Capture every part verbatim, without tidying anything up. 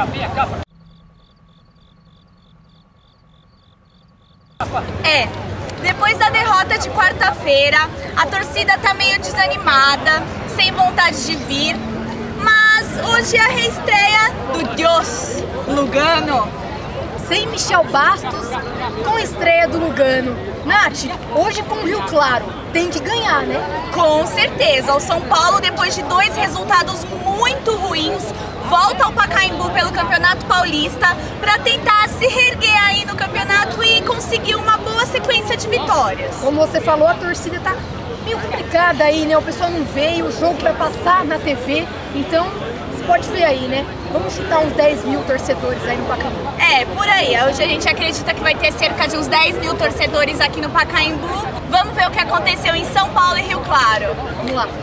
É, depois da derrota de quarta-feira, a torcida tá meio desanimada, sem vontade de vir, mas hoje é a reestreia do Deus Lugano. Sem Michel Bastos, com a estreia do Lugano. Nath, hoje com o Rio Claro, tem que ganhar, né? Com certeza, o São Paulo, depois de dois resultados muito ruins, volta ao Pacaembu pelo Campeonato Paulista para tentar se reerguer aí no campeonato e conseguir uma boa sequência de vitórias. Como você falou, a torcida tá meio complicada aí, né? O pessoal não veio, o jogo vai passar na T V, então você pode ver aí, né? Vamos chutar uns dez mil torcedores aí no Pacaembu. É, por aí. Hoje a gente acredita que vai ter cerca de uns dez mil torcedores aqui no Pacaembu. Vamos ver o que aconteceu em São Paulo e Rio Claro. Vamos lá.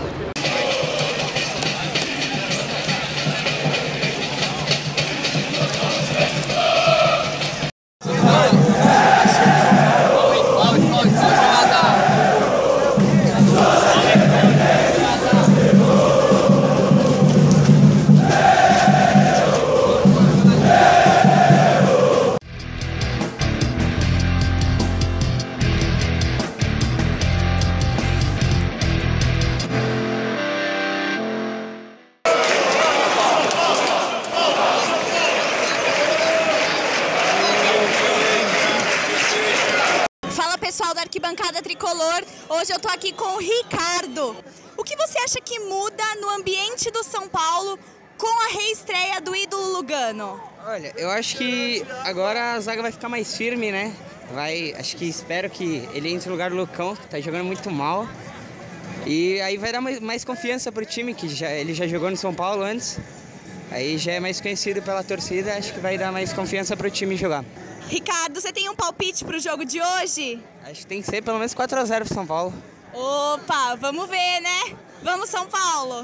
Pessoal da Arquibancada Tricolor, hoje eu tô aqui com o Ricardo. O que você acha que muda no ambiente do São Paulo com a reestreia do ídolo Lugano? Olha, eu acho que agora a zaga vai ficar mais firme, né? Vai, acho que espero que ele entre no lugar do Lucão, que tá jogando muito mal. E aí vai dar mais, mais confiança pro time, que já, ele já jogou no São Paulo antes. Aí já é mais conhecido pela torcida, acho que vai dar mais confiança pro time jogar. Ricardo, você tem um palpite pro jogo de hoje? Acho que tem que ser pelo menos quatro a zero pro São Paulo. Opa, vamos ver, né? Vamos, São Paulo!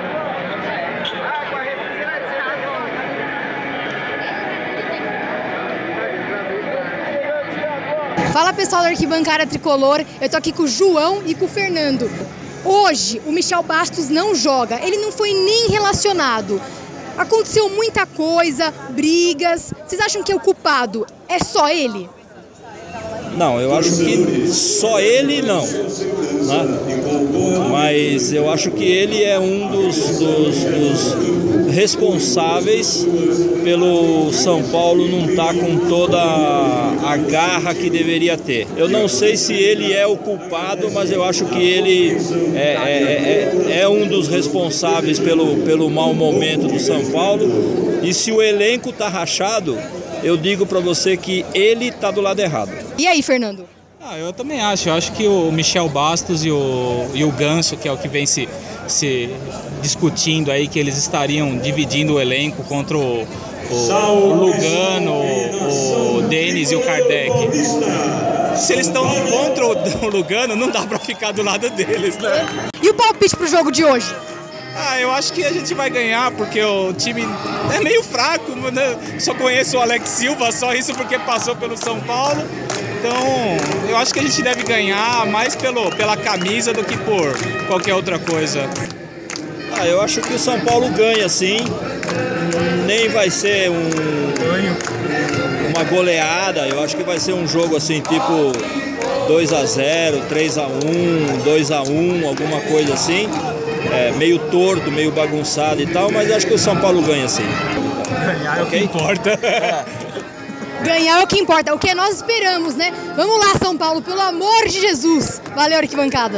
Fala pessoal da Arquibancada Tricolor, eu tô aqui com o João e com o Fernando. Hoje o Michel Bastos não joga, ele não foi nem relacionado. Aconteceu muita coisa, brigas. Vocês acham que o culpado é só ele? Não, eu acho que só ele não, né? Mas eu acho que ele é um dos, dos, dos responsáveis pelo São Paulo não estar com toda a garra que deveria ter. Eu não sei se ele é o culpado, mas eu acho que ele é, é, é, é um dos responsáveis pelo, pelo mau momento do São Paulo. E se o elenco está rachado, eu digo para você que ele está do lado errado. E aí, Fernando? Ah, eu também acho. Eu acho que o Michel Bastos e o, e o Ganso, que é o que vem se, se discutindo aí, que eles estariam dividindo o elenco contra o, o, o Lugano, o, o Denis e o Kardec. Se eles estão contra o, o Lugano, não dá para ficar do lado deles, né? E o palpite pro jogo de hoje? Ah, eu acho que a gente vai ganhar, porque o time é meio fraco, né? Só conheço o Alex Silva, só isso porque passou pelo São Paulo. Então, eu acho que a gente deve ganhar mais pelo, pela camisa do que por qualquer outra coisa. Ah, eu acho que o São Paulo ganha, sim. Nem vai ser um, uma goleada, eu acho que vai ser um jogo assim, tipo dois a zero, três a um, dois a um, alguma coisa assim. É, meio torto, meio bagunçado e tal, mas acho que o São Paulo ganha sim. Ganhar é o que importa. Ganhar é o que importa, o que nós esperamos, né? Vamos lá, São Paulo, pelo amor de Jesus. Valeu, Arquibancada.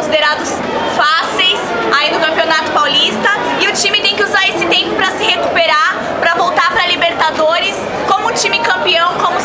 considerados fáceis aí no Campeonato Paulista, e o time tem que usar esse tempo para se recuperar, para voltar para a Libertadores como time campeão, como